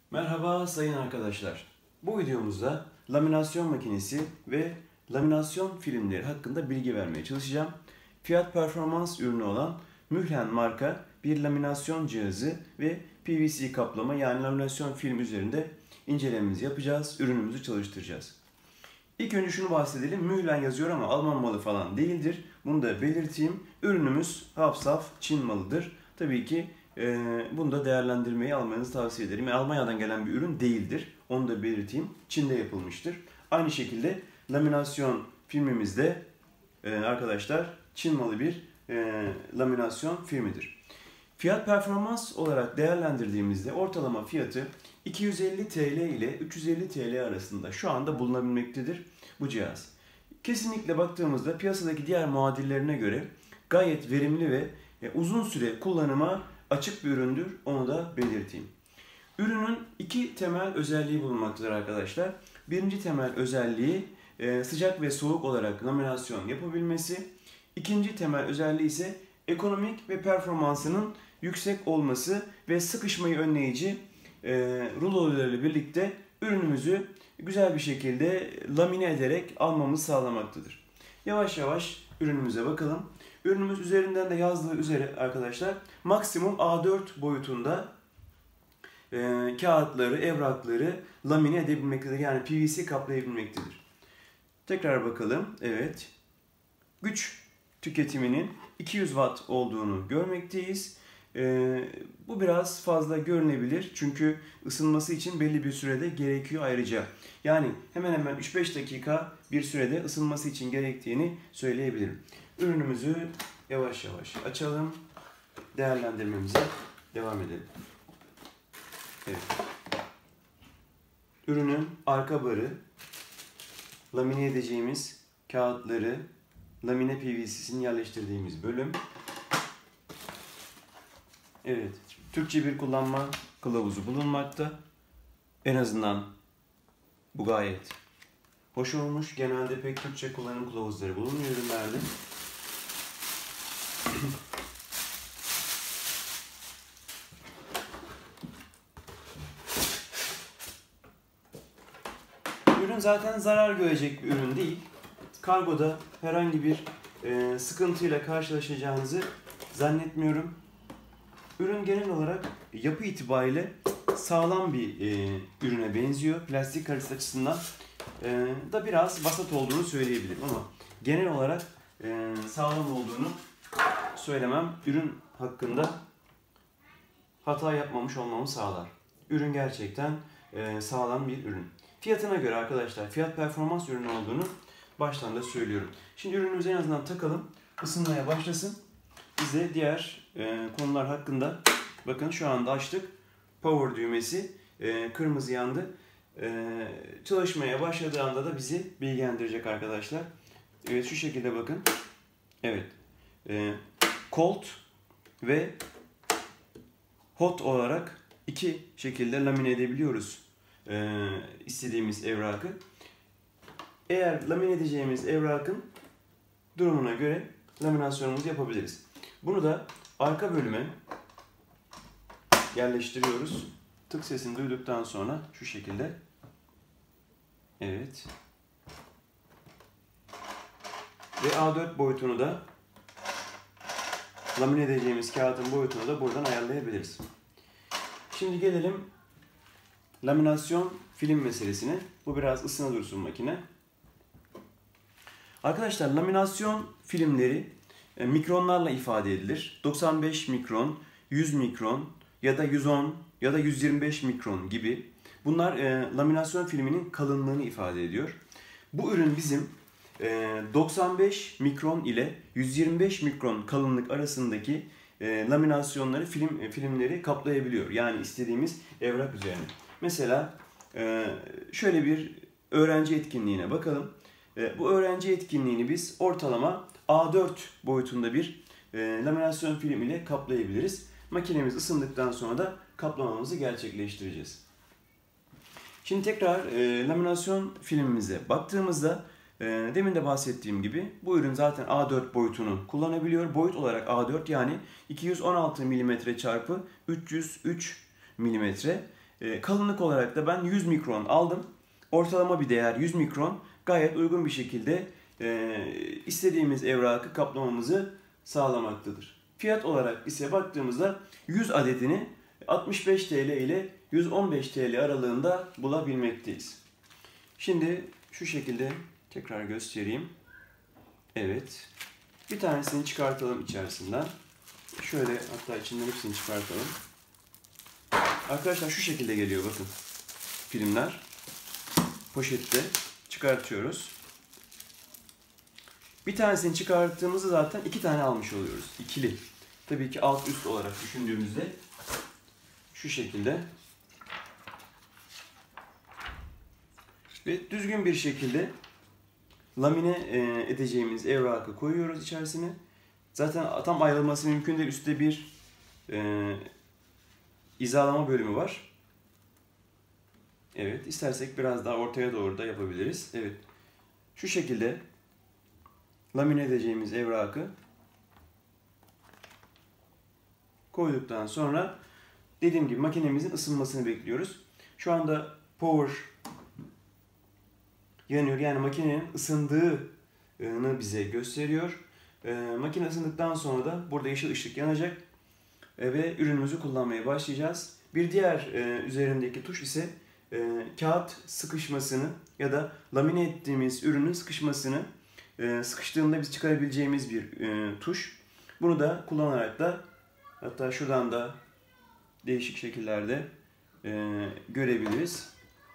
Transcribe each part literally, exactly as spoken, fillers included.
Merhaba sayın arkadaşlar. Bu videomuzda laminasyon makinesi ve laminasyon filmleri hakkında bilgi vermeye çalışacağım. Fiyat performans ürünü olan Mühlen marka bir laminasyon cihazı ve P V C kaplama yani laminasyon film üzerinde incelememizi yapacağız, ürünümüzü çalıştıracağız. İlk önce şunu bahsedelim. Mühlen yazıyor ama Alman malı falan değildir. Bunu da belirteyim. Ürünümüz hafsaf Çin malıdır. Tabii ki e, bunu da değerlendirmeyi almanızı tavsiye ederim. Yani Almanya'dan gelen bir ürün değildir. Onu da belirteyim. Çin'de yapılmıştır. Aynı şekilde laminasyon filmimizde e, arkadaşlar Çin malı bir e, laminasyon filmidir. Fiyat performans olarak değerlendirdiğimizde ortalama fiyatı iki yüz elli TL ile üç yüz elli TL arasında şu anda bulunabilmektedir bu cihaz. Kesinlikle baktığımızda piyasadaki diğer muadillerine göre gayet verimli ve uzun süre kullanıma açık bir üründür. Onu da belirteyim. Ürünün iki temel özelliği bulunmaktadır arkadaşlar. Birinci temel özelliği sıcak ve soğuk olarak laminasyon yapabilmesi. İkinci temel özelliği ise ekonomik ve performansının yüksek olması ve sıkışmayı önleyici e, rulolarıyla birlikte ürünümüzü güzel bir şekilde lamine ederek almamızı sağlamaktadır. Yavaş yavaş ürünümüze bakalım. Ürünümüz üzerinden de yazdığı üzere arkadaşlar maksimum A dört boyutunda e, kağıtları, evrakları lamine edebilmektedir. Yani P V C kaplayabilmektedir. Tekrar bakalım. Evet. Güç tüketiminin iki yüz watt olduğunu görmekteyiz. Ee, bu biraz fazla görünebilir çünkü ısınması için belli bir sürede gerekiyor ayrıca. Yani hemen hemen üç beş dakika bir sürede ısınması için gerektiğini söyleyebilirim. Ürünümüzü yavaş yavaş açalım. Değerlendirmemize devam edelim. Evet. Ürünün arka barı, lamine edeceğimiz kağıtları, lamine P V C'sini yerleştirdiğimiz bölüm. Evet, Türkçe bir kullanma kılavuzu bulunmakta. En azından bu gayet hoş olmuş. Genelde pek Türkçe kullanım kılavuzları bulunmuyor ürünlerde. Ürün zaten zarar görecek bir ürün değil. Kargoda herhangi bir e, sıkıntıyla karşılaşacağınızı zannetmiyorum. Ürün genel olarak yapı itibariyle sağlam bir e, ürüne benziyor. Plastik kalitesi açısından e, da biraz vasat olduğunu söyleyebilirim ama genel olarak e, sağlam olduğunu söylemem ürün hakkında hata yapmamış olmamı sağlar. Ürün gerçekten e, sağlam bir ürün. Fiyatına göre arkadaşlar fiyat performans ürünü olduğunu baştan da söylüyorum. Şimdi ürünümüzü en azından takalım, ısınmaya başlasın. Biz de diğer e, konular hakkında, bakın şu anda açtık. Power düğmesi e, kırmızı yandı. E, çalışmaya başladığı anda da bizi bilgilendirecek arkadaşlar. Evet, şu şekilde bakın. Evet. E, cold ve hot olarak iki şekilde lamine edebiliyoruz e, istediğimiz evrakı. Eğer lamine edeceğimiz evrakın durumuna göre laminasyonumuzu yapabiliriz. Bunu da arka bölüme yerleştiriyoruz. Tık sesini duyduktan sonra şu şekilde. Evet. Ve A dört boyutunu da lamine edeceğimiz kağıtın boyutunu da buradan ayarlayabiliriz. Şimdi gelelim laminasyon film meselesine. Bu biraz ısına dursun makine. Arkadaşlar laminasyon filmleri e, mikronlarla ifade edilir. doksan beş mikron, yüz mikron ya da yüz on ya da yüz yirmi beş mikron gibi. Bunlar e, laminasyon filminin kalınlığını ifade ediyor. Bu ürün bizim e, doksan beş mikron ile yüz yirmi beş mikron kalınlık arasındaki e, laminasyonları, film e, filmleri kaplayabiliyor. Yani istediğimiz evrak üzerine. Mesela e, şöyle bir öğrenci etkinliğine bakalım. Bu öğrenci etkinliğini biz ortalama A dört boyutunda bir e, laminasyon film ile kaplayabiliriz. Makinemiz ısındıktan sonra da kaplamamızı gerçekleştireceğiz. Şimdi tekrar e, laminasyon filmimize baktığımızda e, demin de bahsettiğim gibi bu ürün zaten A dört boyutunu kullanabiliyor. Boyut olarak A dört yani iki yüz on altı milimetre çarpı üç yüz üç milimetre. E, kalınlık olarak da ben yüz mikron aldım. Ortalama bir değer yüz mikron gayet uygun bir şekilde e, istediğimiz evrakı kaplamamızı sağlamaktadır. Fiyat olarak ise baktığımızda yüz adetini altmış beş T L ile yüz on beş T L aralığında bulabilmekteyiz. Şimdi şu şekilde tekrar göstereyim. Evet. Bir tanesini çıkartalım içerisinden. Şöyle hatta içinden hepsini çıkartalım. Arkadaşlar şu şekilde geliyor bakın. Filmler. Poşette çıkartıyoruz. Bir tanesini çıkarttığımızda zaten iki tane almış oluyoruz. İkili. Tabii ki alt üst olarak düşündüğümüzde şu şekilde. Ve düzgün bir şekilde lamine edeceğimiz evrakı koyuyoruz içerisine. Zaten tam ayrılması mümkün değil. Üstte bir e, hizalama bölümü var. Evet, istersek biraz daha ortaya doğru da yapabiliriz. Evet, şu şekilde lamine edeceğimiz evrakı koyduktan sonra dediğim gibi makinemizin ısınmasını bekliyoruz. Şu anda power yanıyor, yani makinenin ısındığını bize gösteriyor. E, makine ısındıktan sonra da burada yeşil ışık yanacak e, ve ürünümüzü kullanmaya başlayacağız. Bir diğer e, üzerindeki tuş ise e, kağıt sıkışmasını ya da lamine ettiğimiz ürünün sıkışmasını e, sıkıştığında biz çıkarabileceğimiz bir e, tuş. Bunu da kullanarak da hatta şuradan da değişik şekillerde e, görebiliriz.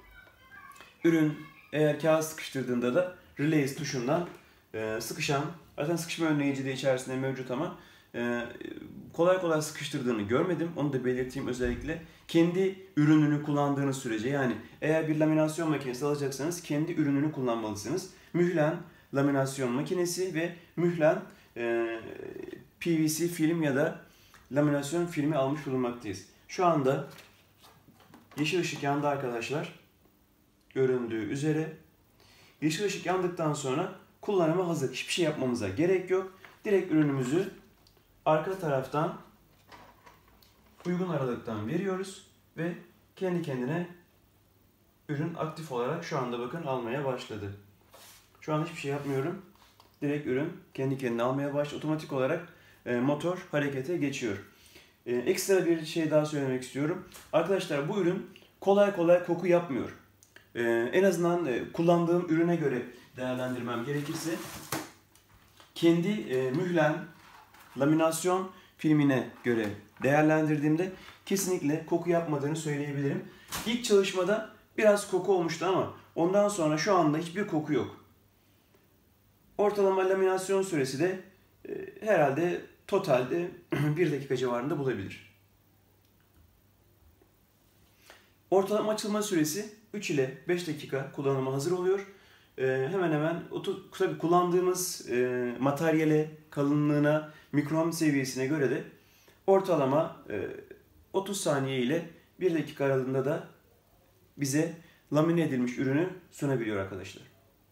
Ürün eğer kağıt sıkıştırdığında da Release tuşundan e, sıkışan, zaten sıkışma önleyici de içerisinde mevcut ama e, kolay kolay sıkıştırdığını görmedim. Onu da belirteyim özellikle. Kendi ürününü kullandığınız sürece, yani eğer bir laminasyon makinesi alacaksanız kendi ürününü kullanmalısınız. Mühlen laminasyon makinesi ve mühlen e, P V C film ya da laminasyon filmi almış bulunmaktayız. Şu anda yeşil ışık yandı arkadaşlar. Göründüğü üzere. Yeşil ışık yandıktan sonra kullanıma hazır. Hiçbir şey yapmamıza gerek yok. Direkt ürünümüzü arka taraftan uygun aralıktan veriyoruz ve kendi kendine ürün aktif olarak şu anda bakın almaya başladı. Şu an hiçbir şey yapmıyorum. Direkt ürün kendi kendine almaya başladı. Otomatik olarak e, motor harekete geçiyor. E, ekstra bir şey daha söylemek istiyorum. Arkadaşlar bu ürün kolay kolay koku yapmıyor. E, en azından e, kullandığım ürüne göre değerlendirmem gerekirse kendi e, mühlen laminasyon filmine göre değerlendirdiğimde kesinlikle koku yapmadığını söyleyebilirim. İlk çalışmada biraz koku olmuştu ama ondan sonra şu anda hiçbir koku yok. Ortalama laminasyon süresi de e, herhalde totalde bir dakika civarında bulabilir. Ortalama açılma süresi üç ile beş dakika kullanıma hazır oluyor. E, hemen hemen tabii kullandığımız e, materyale, kalınlığına, mikron seviyesine göre de ortalama e, otuz saniye ile bir dakika aralığında da bize lamine edilmiş ürünü sunabiliyor arkadaşlar.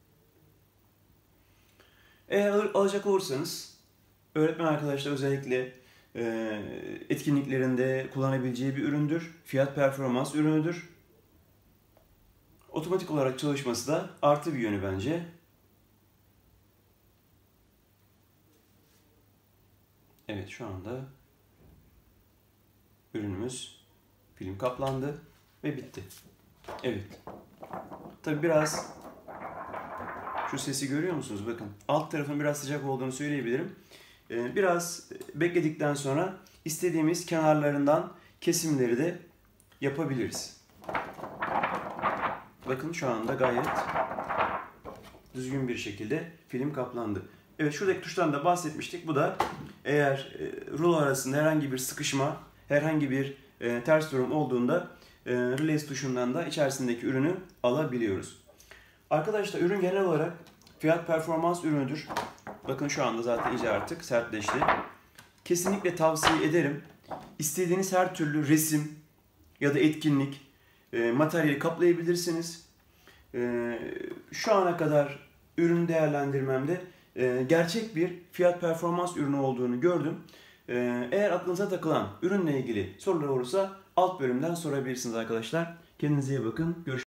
Eğer alacak olursanız öğretmen arkadaşlar özellikle e, etkinliklerinde kullanabileceği bir üründür. Fiyat performans ürünüdür. Otomatik olarak çalışması da artı bir yönü bence. Evet, şu anda ürünümüz film kaplandı ve bitti. Evet. Tabi biraz şu sesi görüyor musunuz? Bakın alt tarafın biraz sıcak olduğunu söyleyebilirim. Ee, biraz bekledikten sonra istediğimiz kenarlarından kesimleri de yapabiliriz. Bakın şu anda gayet düzgün bir şekilde film kaplandı. Evet, şuradaki tuştan da bahsetmiştik. Bu da eğer e, rulo arasında herhangi bir sıkışma, herhangi bir e, ters durum olduğunda e, Release tuşundan da içerisindeki ürünü alabiliyoruz. Arkadaşlar ürün genel olarak fiyat performans ürünüdür. Bakın şu anda zaten iyice artık sertleşti. Kesinlikle tavsiye ederim. İstediğiniz her türlü resim ya da etkinlik e, materyali kaplayabilirsiniz. E, şu ana kadar ürün değerlendirmemde e, gerçek bir fiyat performans ürünü olduğunu gördüm. E, eğer aklınıza takılan ürünle ilgili sorular olursa alt bölümden sorabilirsiniz arkadaşlar. Kendinize iyi bakın. Görüşmek üzere.